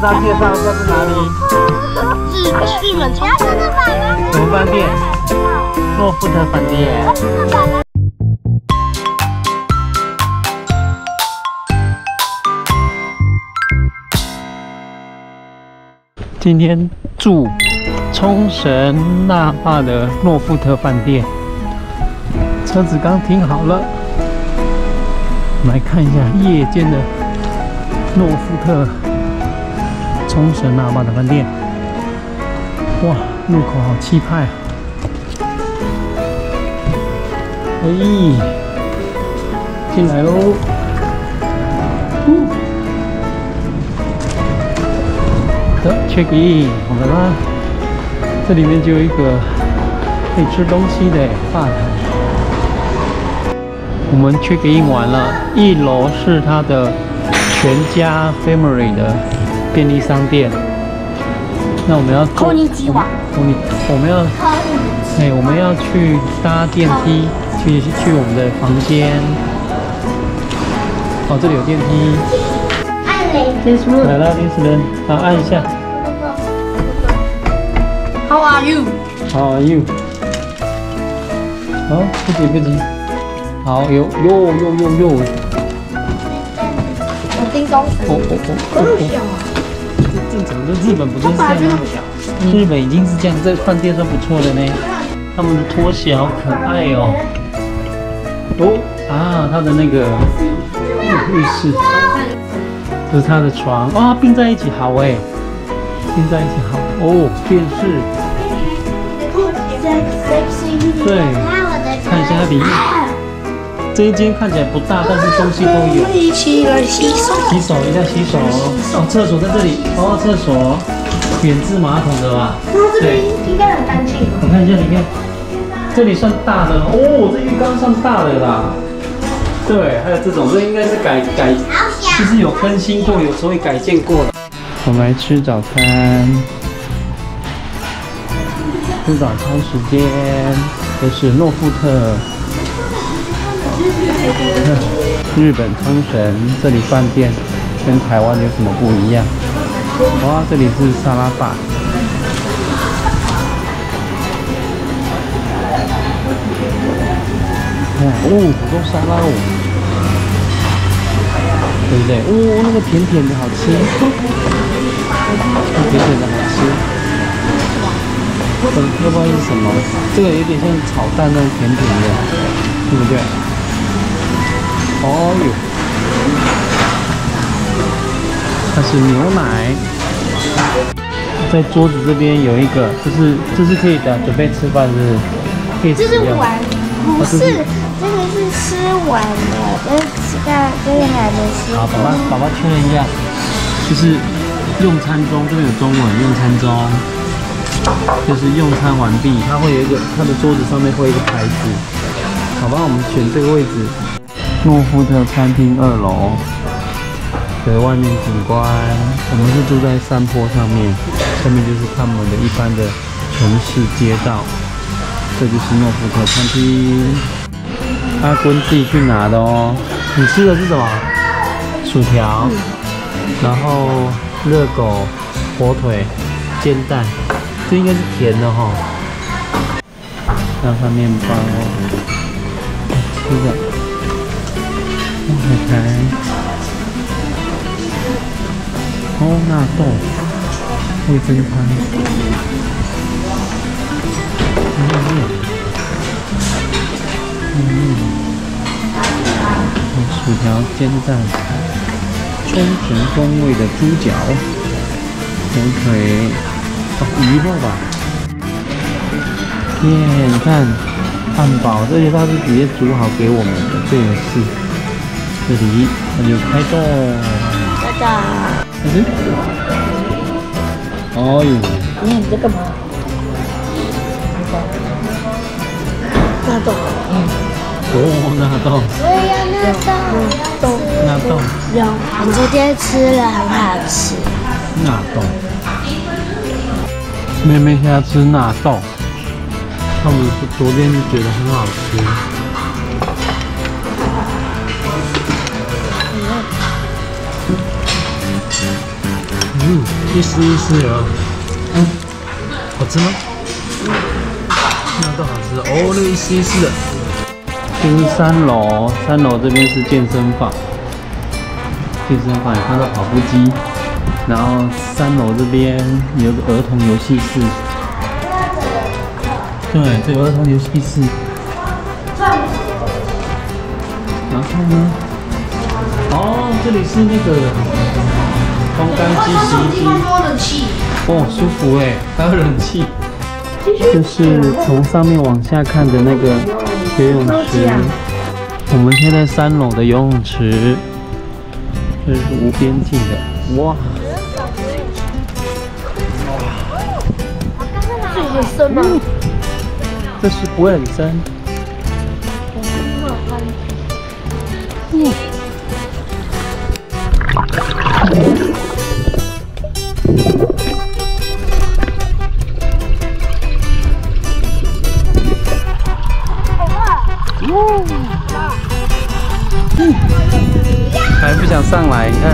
跟他介绍这是哪里？ 日本超市。 什么饭店？诺富特饭店。今天住冲绳那霸的诺富特饭店，车子刚停好了。我们来看一下夜间的诺富特冲绳那霸的饭店。哇，入口好气派啊！进来喽！check in， 我们呢，这里面就有一个可以吃东西的吧台。我们 check in 完了，1楼是它的全家 Family 的便利商店。那我们要こんにちは。 我们要去搭电梯去我们的房间。哦，这里有电梯。This room 来了，this room， 好，按一下。 How are you? How are you? 好，不急。好，有。 我叮咚。 这整个日本不就是这样吗？日本已经是这样，这饭店算不错的呢。他们的拖鞋好可爱哦。它的那个浴室，这是他的床啊，并在一起好哎，并在一起好哦，电视。对，看一下它里面。这一间看起来不大，但是东西都有。 一起来洗手。 一下洗手。哦，厕所在这里。哦，厕所，免治马桶的吧？ 对，应该很干净。 我看一下里面，这里算大的哦，这浴缸算大的啦。对，还有这种，这应该是改，就是有更新过，有所以改建过了。我们来吃早餐，吃早餐时间，这是诺富特。日本冲绳这里饭店跟台湾有什么不一样？哇，这里是沙拉吧。好多沙拉哦，对不对？那个甜甜的好吃，甜甜的好吃。要不知道是什么？这个有点像炒蛋那种甜甜的，对不对？它是牛奶，在桌子这边有一个，这是可以的，准备吃饭是可以使用。 这是碗，不是，这个是吃完的，这个还没吃。 好，爸爸确认一下，就是用餐中，这边有中文，用餐中就是用餐完毕，它会有一个，它的桌子上面会有一个牌子。好吧，我们选这个位置。诺富特餐厅2楼的外面景观，我们是住在山坡上面，下面就是他们的一般的城市街道。这就是诺富特餐厅，阿坤自己去拿的哦。你吃的是什么？薯条，然后热狗、火腿、煎蛋，这应该是甜的哈。上面包，吃的。海苔，纳豆，味噌汤，薯条煎蛋，冲绳风味的猪脚，火腿，鱼肉吧。你看汉堡，而且它是直接煮好给我们的，这也是。这里那就开动， 你看这个吗？纳豆。 纳豆。 我要纳豆。我昨天吃了，很好吃。 纳豆。妹妹现在吃纳豆，他们昨天就觉得很好吃。嗯。 去试一试哦。好吃吗？那都好吃哦，那个一试一试的。这是3楼，3楼这边是健身房。健身房有看到跑步机，然后3楼这边有个儿童游戏室。对，这有儿童游戏室。然后呢？哦，这里是那个烘干机、洗衣机。哦，舒服哎，还有冷气。这是从上面往下看的那个游泳池。我们现在3楼的游泳池，这是无边境的，哇！ 这很深吗？ 这是不会很深。还不想上来，你看，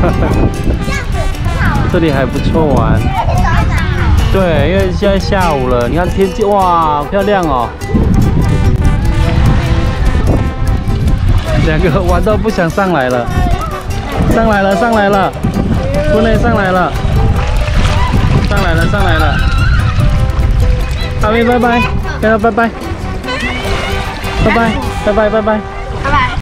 这里还不错玩。对，因为现在下午了，你看天气，哇，漂亮哦。2个玩到不想上来了，上来了，上来了，不能上来了，上来了，上来了。阿威，拜拜，跟他拜拜，拜拜，拜拜，拜拜。